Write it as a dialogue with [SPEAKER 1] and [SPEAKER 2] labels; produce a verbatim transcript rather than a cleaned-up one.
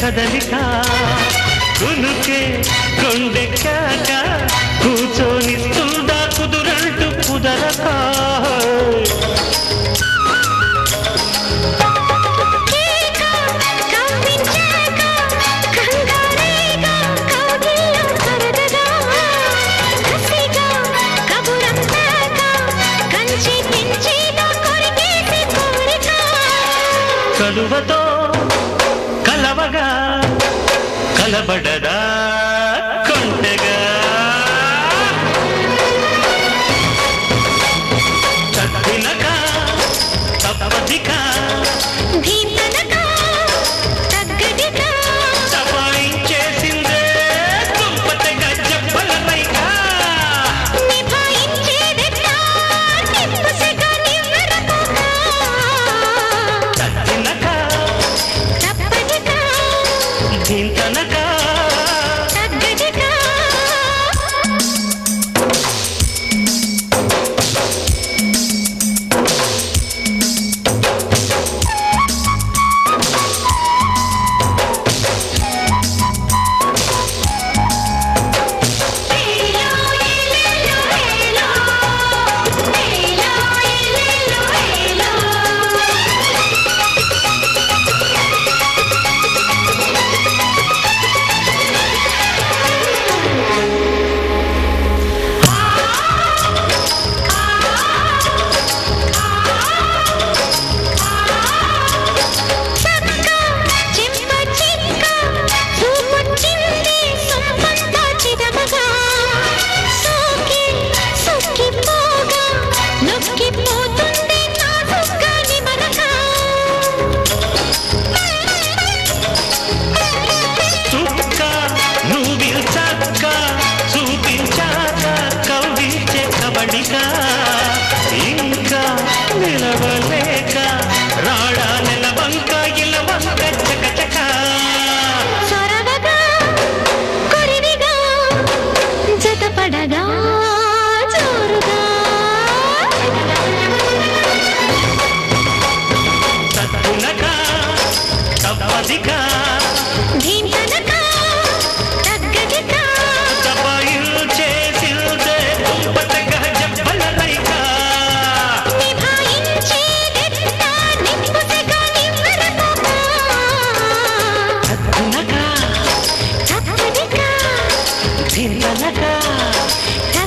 [SPEAKER 1] కదలిక కునుకే కొండెక్కాక కూర్చొనిస్తుందా కుదురంటూ కుదరక కలువతో కలవగా కలబడదా కొండగా తప్పినక తప్పదిక భీమనక తగ్గదిక సవాయించేసిందే దుంపతగా జబ్బల రైక నిభాయించేదెట్లా నిప్పుసగా నివ్వెరపోక తప్పినక తప్పదిక భీమనక తగ్గదిక ఇంకా నిలవలేక రాడా నిలవంక ఇలవంక చకచక చొరవగా కొరివిగా జతపడగా జోరుగా తత్తునక తప్పదిక భీమనక తగ్గదిక తపాయిల్ చేసిల్దే దుంపతగా జబ్బల రైక నిభాయించేదెట్లా నిప్పుసగా నివ్వెరపోక తత్తునక తప్పదిక భీమనక